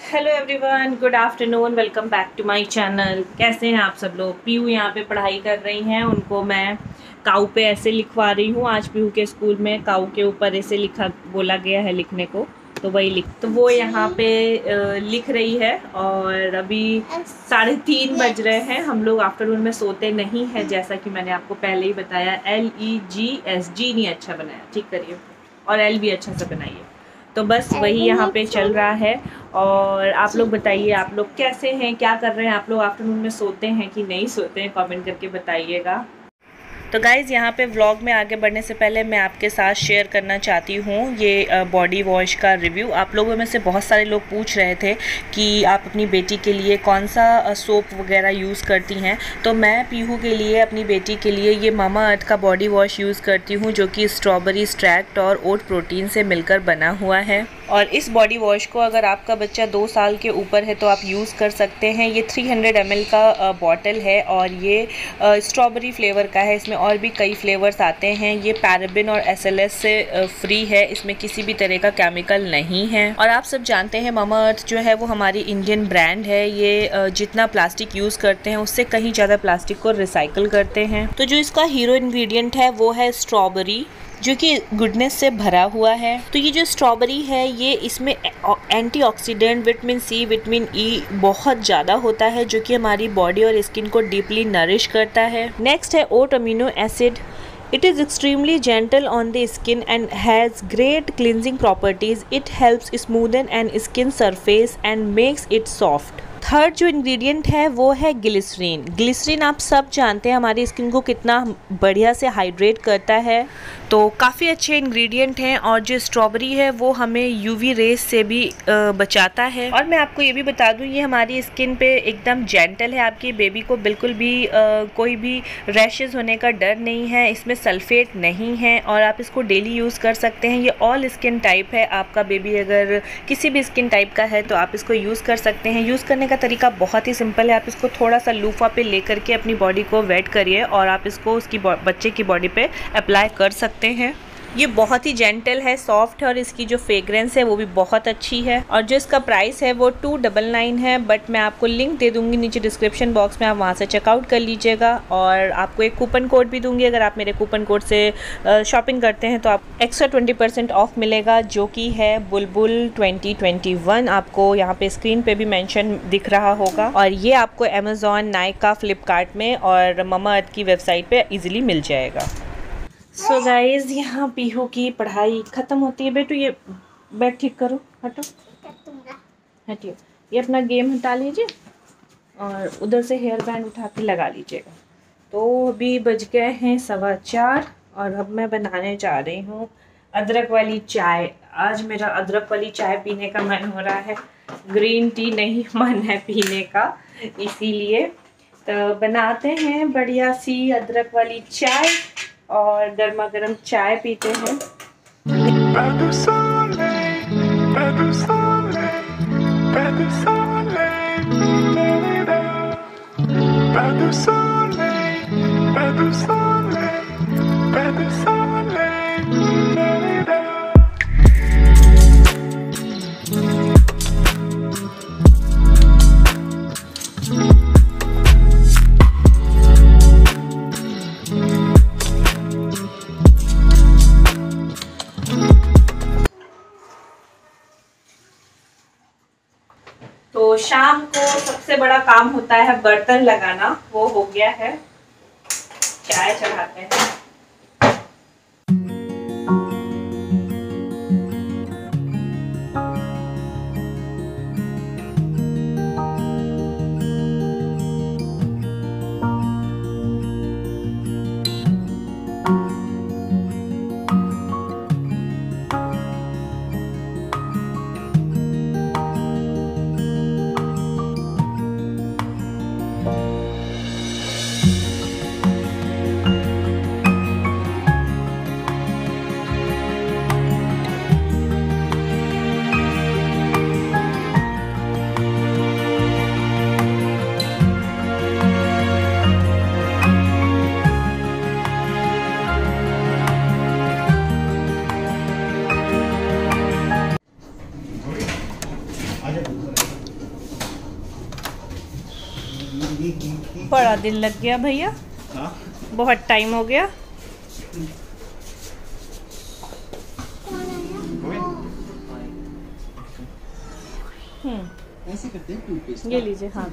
Hello everyone, good afternoon, welcome back to my channel. कैसे हैं आप सब लोग। पीहू यहाँ पे पढ़ाई कर रही हैं, उनको मैं काऊ पे ऐसे लिखवा रही हूँ। आज पीहू के स्कूल में काऊ के ऊपर ऐसे लिखा बोला गया है लिखने को, तो वही तो वो यहाँ पे लिख रही है। और अभी 3:30 बज रहे हैं। हम लोग आफ्टरनून में सोते नहीं हैं, जैसा कि मैंने आपको पहले ही बताया। LEGS नहीं अच्छा बनाया, ठीक करिए, और L भी अच्छा से बनाइए। तो बस वही यहाँ पे चल रहा है। और आप लोग बताइए, आप लोग कैसे हैं, क्या कर रहे हैं। आप लोग आफ्टरनून में सोते हैं कि नहीं सोते हैं, कमेंट करके बताइएगा। तो गाइज़, यहाँ पे व्लॉग में आगे बढ़ने से पहले मैं आपके साथ शेयर करना चाहती हूँ ये बॉडी वॉश का रिव्यू। आप लोगों में से बहुत सारे लोग पूछ रहे थे कि आप अपनी बेटी के लिए कौन सा सोप वगैरह यूज़ करती हैं। तो मैं पीहू के लिए, अपनी बेटी के लिए ये मामा अर्थ का बॉडी वॉश यूज़ करती हूँ, जो कि स्ट्रॉबेरी एक्सट्रैक्ट और ओट प्रोटीन से मिलकर बना हुआ है। और इस बॉडी वॉश को अगर आपका बच्चा 2 साल के ऊपर है तो आप यूज़ कर सकते हैं। ये 300 ml का बॉटल है और ये स्ट्रॉबेरी फ्लेवर का है। इसमें और भी कई फ्लेवर्स आते हैं। ये पैराबिन और SLS से फ्री है, इसमें किसी भी तरह का केमिकल नहीं है। और आप सब जानते हैं मामा अर्थ जो है वो हमारी इंडियन ब्रांड है। ये जितना प्लास्टिक यूज़ करते हैं उससे कहीं ज़्यादा प्लास्टिक को रिसाइकिल करते हैं। तो जो इसका हीरो इंग्रेडिएंट है वो है स्ट्रॉबेरी, जो कि गुडनेस से भरा हुआ है। तो ये जो स्ट्रॉबेरी है, ये इसमें antioxidant, vitamin C, vitamin E बहुत ज़्यादा होता है, जो कि हमारी बॉडी और स्किन को डीपली नरिश करता है। नेक्स्ट है oat amino acid. It is extremely gentle on the skin and has great cleansing properties. It helps smoothen and skin surface and makes it soft. Third जो ingredient है वो है glycerine. Glycerine आप सब जानते हैं हमारी स्किन को कितना बढ़िया से हाइड्रेट करता है, तो काफ़ी अच्छे इंग्रेडिएंट हैं। और जो स्ट्रॉबेरी है वो हमें UV रेस से भी बचाता है। और मैं आपको ये भी बता दूं, ये हमारी स्किन पे एकदम जेंटल है। आपकी बेबी को बिल्कुल भी कोई भी रैशेज़ होने का डर नहीं है। इसमें सल्फेट नहीं है और आप इसको डेली यूज़ कर सकते हैं। ये ऑल स्किन टाइप है। आपका बेबी अगर किसी भी स्किन टाइप का है तो आप इसको यूज़ कर सकते हैं। यूज़ करने का तरीका बहुत ही सिंपल है। आप इसको थोड़ा सा लूफा पे लेकर के अपनी बॉडी को वेट करिए और आप इसको उसकी बच्चे की बॉडी पे अप्लाई कर सकते हैं। ये बहुत ही जेंटल है, सॉफ्ट है और इसकी जो फ्रेग्रेंस है वो भी बहुत अच्छी है। और जो इसका प्राइस है वो 299 है, बट मैं आपको लिंक दे दूंगी नीचे डिस्क्रिप्शन बॉक्स में, आप वहाँ से चेकआउट कर लीजिएगा। और आपको एक कूपन कोड भी दूंगी, अगर आप मेरे कूपन कोड से शॉपिंग करते हैं तो आप एक्स्ट्रा 20% ऑफ मिलेगा, जो कि है बुलबुल 2021। आपको यहाँ पे स्क्रीन पे भी मेंशन दिख रहा होगा। और ये आपको अमेज़ॉन, नायका, फ्लिपकार्ट में और मामा अर्थ की वेबसाइट पे इजीली मिल जाएगा। सो गाइज, यहाँ पीहू की पढ़ाई ख़त्म होती है। बेटू ये बैग ठीक करो, हटो हटियो। ये अपना गेम हटा लीजिए और उधर से हेयर बैंड उठा के लगा लीजिएगा। तो अभी बज गए हैं 4:15 और अब मैं बनाने जा रही हूँ अदरक वाली चाय। आज मेरा अदरक वाली चाय पीने का मन हो रहा है, ग्रीन टी नहीं मन है पीने का, इसीलिए तो बनाते हैं बढ़िया सी अदरक वाली चाय और गर्मा गर्म चाय पीते हैं। तो शाम को सबसे बड़ा काम होता है बर्तन लगाना, वो हो गया है। चाय चढ़ाते हैं। बड़ा दिन लग गया भैया, बहुत टाइम हो गया। ऐसे करते हैं टूथपेस्ट, ये लीजिए। हाँ,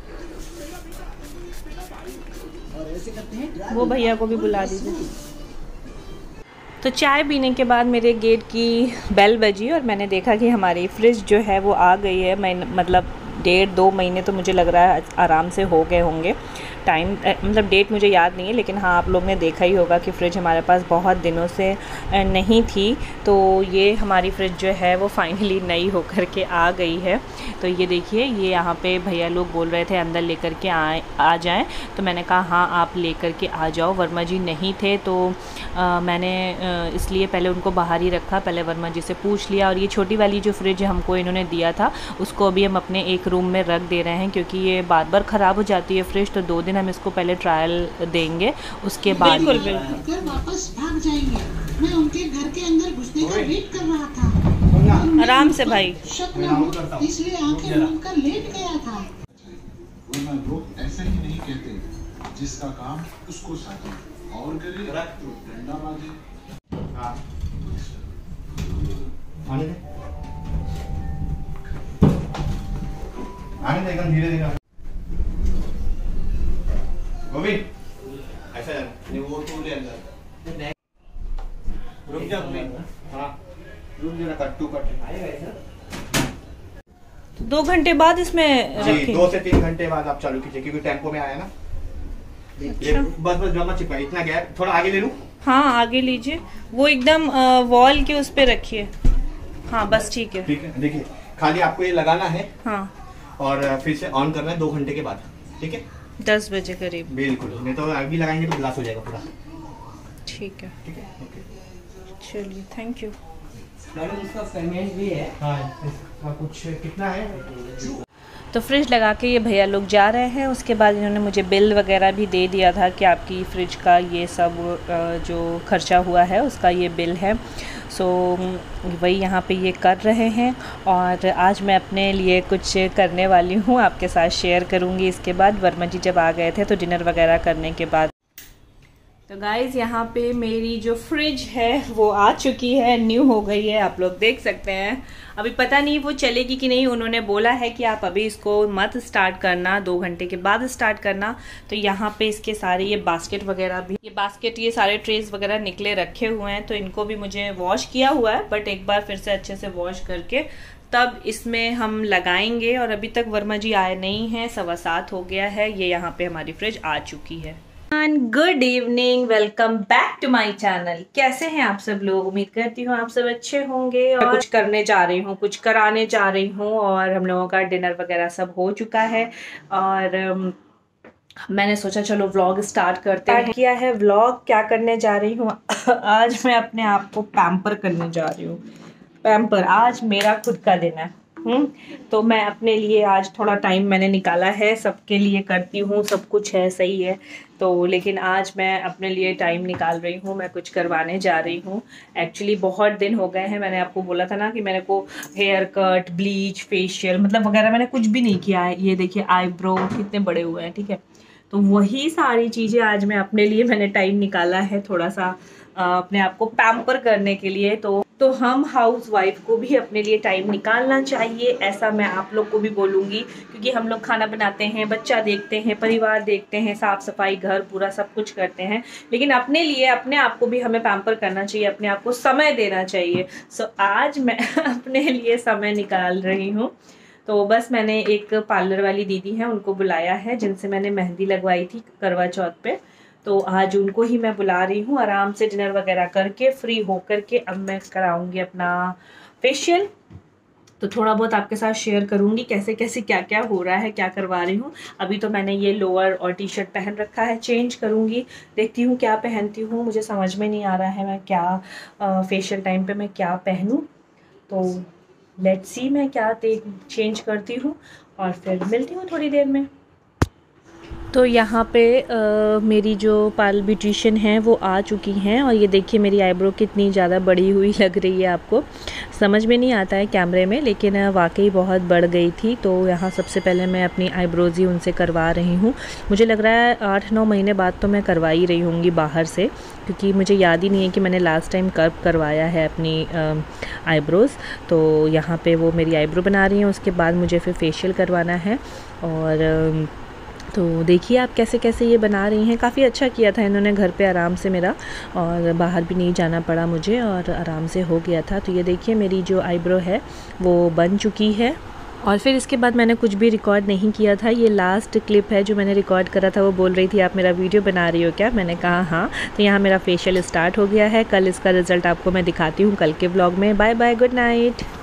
और ऐसे करते हैं वो भैया को भी बुला दीजिए। तो चाय पीने के बाद मेरे गेट की बेल बजी और मैंने देखा कि हमारी फ्रिज जो है वो आ गई है। मैं मतलब 1.5-2 महीने तो मुझे लग रहा है आराम से हो गए होंगे। टाइम मतलब डेट मुझे याद नहीं है, लेकिन हाँ आप लोग ने देखा ही होगा कि फ़्रिज हमारे पास बहुत दिनों से नहीं थी। तो ये हमारी फ्रिज जो है वो फाइनली नई होकर के आ गई है। तो ये देखिए, ये यहाँ पे भैया लोग बोल रहे थे अंदर लेकर के आ जाएं, तो मैंने कहा हाँ आप लेकर के आ जाओ। वर्मा जी नहीं थे तो मैंने इसलिए पहले उनको बाहर ही रखा, पहले वर्मा जी से पूछ लिया। और ये छोटी वाली जो फ्रिज हमको इन्होंने दिया था उसको अभी हम अपने एक रूम में रख दे रहे हैं, क्योंकि ये बार बार ख़राब हो जाती है फ्रिज। तो 2 दिन हम इसको पहले ट्रायल देंगे, उसके बाद बिल्कुल वापस भाग जाएंगे। मैं उनके घर के अंदर घुसने का वेट कर रहा था। आराम से भाई, शक न हो इसलिए आंखें मूंद कर लेट गया था। वरना लोग ऐसे ही नहीं कहते, जिसका काम उसको साथे और करे तो डंडा बाजे। आने दे एकदम धीरे धीरे। गोविंद ऐसा नहीं, वो तू ले अंदर। रुक जा गोविंद। हाँ रुक जा, कट टू कट आएगा ऐसा। 2 घंटे बाद इसमें जी 2 से 3 घंटे बाद आप चालू कीजिए, क्योंकि टेम्पो में आया ना। अच्छा। बस बस ड्रामा चिपका, इतना गैप थोड़ा आगे ले लूं। हाँ आगे लीजिए, वो एकदम वॉल के उस पे रखिए। हाँ बस ठीक है। ठीक है, देखिए खाली आपको ये लगाना है। हाँ, और फिर से ऑन करना है 2 घंटे के बाद, ठीक है 10 बजे करीब। बिल्कुल, नहीं तो अभी लगाएंगे तो ग्लास हो जाएगा पूरा। ठीक है, ठीक है ओके, चलिए थैंक यू। मैडम इसका पेमेंट भी है। हाँ इसका कुछ कितना है? तो फ्रिज लगा के ये भैया लोग जा रहे हैं। उसके बाद इन्होंने मुझे बिल वगैरह भी दे दिया था कि आपकी फ्रिज का ये सब जो खर्चा हुआ है उसका ये बिल है। सो वही यहाँ पे ये कर रहे हैं। और आज मैं अपने लिए कुछ करने वाली हूँ, आपके साथ शेयर करूँगी इसके बाद। वर्मा जी जब आ गए थे तो डिनर वगैरह करने के बाद। तो गाइज़ यहाँ पे मेरी जो फ्रिज है वो आ चुकी है, न्यू हो गई है, आप लोग देख सकते हैं। अभी पता नहीं वो चलेगी कि नहीं, उन्होंने बोला है कि आप अभी इसको मत स्टार्ट करना, 2 घंटे के बाद स्टार्ट करना। तो यहाँ पे इसके सारे ये बास्केट वगैरह भी, ये सारे ट्रेस वगैरह निकले रखे हुए हैं। तो इनको भी मुझे वॉश किया हुआ है, बट एक बार फिर से अच्छे से वॉश करके तब इसमें हम लगाएंगे। और अभी तक वर्मा जी आए नहीं हैं, 7:15 हो गया है। ये यहाँ पे हमारी फ्रिज आ चुकी है। Good evening, welcome back to my channel. कैसे हैं आप सब लोग? उम्मीद करती हूँ आप सब अच्छे होंगे। और कुछ करने जा रही हूँ, कुछ कराने जा रही हूँ, और हम लोगों का डिनर वगैरह सब हो चुका है। और मैंने सोचा चलो व्लॉग स्टार्ट करते हैं। किया है व्लॉग, क्या करने जा रही हूँ आज मैं अपने आप को पैम्पर करने जा रही हूँ। पैम्पर, आज मेरा खुद का दिन है। तो मैं अपने लिए आज थोड़ा टाइम मैंने निकाला है, सबके लिए करती हूँ, सब कुछ है सही है तो, लेकिन आज मैं अपने लिए टाइम निकाल रही हूँ, मैं कुछ करवाने जा रही हूँ। एक्चुअली बहुत दिन हो गए हैं, मैंने आपको बोला था ना कि मेरे को हेयर कट, ब्लीच, फेशियल मतलब वगैरह मैंने कुछ भी नहीं किया है। ये देखिए आईब्रो कितने बड़े हुए हैं, ठीक है। तो वही सारी चीज़ें आज मैं अपने लिए मैंने टाइम निकाला है थोड़ा सा अपने आप को पैम्पर करने के लिए। तो हम हाउस वाइफ को भी अपने लिए टाइम निकालना चाहिए, ऐसा मैं आप लोग को भी बोलूँगी। क्योंकि हम लोग खाना बनाते हैं, बच्चा देखते हैं, परिवार देखते हैं, साफ़ सफाई, घर पूरा सब कुछ करते हैं, लेकिन अपने लिए अपने आप को भी हमें पैम्पर करना चाहिए, अपने आप को समय देना चाहिए। सो आज मैं अपने लिए समय निकाल रही हूँ। तो बस मैंने एक पार्लर वाली दीदी हैं उनको बुलाया है, जिनसे मैंने मेहंदी लगवाई थी करवा चौथ पे। तो आज उनको ही मैं बुला रही हूँ। आराम से डिनर वगैरह करके फ्री होकर के अब मैं कराऊंगी अपना फेशियल। तो थोड़ा बहुत आपके साथ शेयर करूँगी कैसे कैसे क्या क्या हो रहा है, क्या करवा रही हूँ। अभी तो मैंने ये लोअर और टी शर्ट पहन रखा है, चेंज करूँगी, देखती हूँ क्या पहनती हूँ। मुझे समझ में नहीं आ रहा है मैं क्या फेशियल टाइम पे मैं क्या पहनूँ। तो लेट्स सी मैं क्या चेंज करती हूँ और फिर मिलती हूँ थोड़ी देर में। तो यहाँ पे मेरी जो पार्लर ब्यूटिशियन हैं वो आ चुकी हैं और ये देखिए मेरी आईब्रो कितनी ज़्यादा बड़ी हुई लग रही है आपको। समझ में नहीं आता है कैमरे में, लेकिन वाकई बहुत बढ़ गई थी। तो यहाँ सबसे पहले मैं अपनी आईब्रोज़ ही उनसे करवा रही हूँ। मुझे लग रहा है 8-9 महीने बाद तो मैं करवा ही रही होंगी बाहर से, क्योंकि मुझे याद ही नहीं है कि मैंने लास्ट टाइम कब करवाया है अपनी आईब्रोज़। तो यहाँ पे वो मेरी आईब्रो बना रही हैं, उसके बाद मुझे फिर फेशियल करवाना है। और तो देखिए आप कैसे कैसे ये बना रही हैं। काफ़ी अच्छा किया था इन्होंने घर पे आराम से मेरा, और बाहर भी नहीं जाना पड़ा मुझे और आराम से हो गया था। तो ये देखिए मेरी जो आईब्रो है वो बन चुकी है। और फिर इसके बाद मैंने कुछ भी रिकॉर्ड नहीं किया था। ये लास्ट क्लिप है जो मैंने रिकॉर्ड करा था। वो बोल रही थी आप मेरा वीडियो बना रही हो क्या? मैंने कहा हाँ। तो यहाँ मेरा फेशियल स्टार्ट हो गया है। कल इसका रिज़ल्ट आपको मैं दिखाती हूँ कल के व्लॉग में। Bye bye, good night.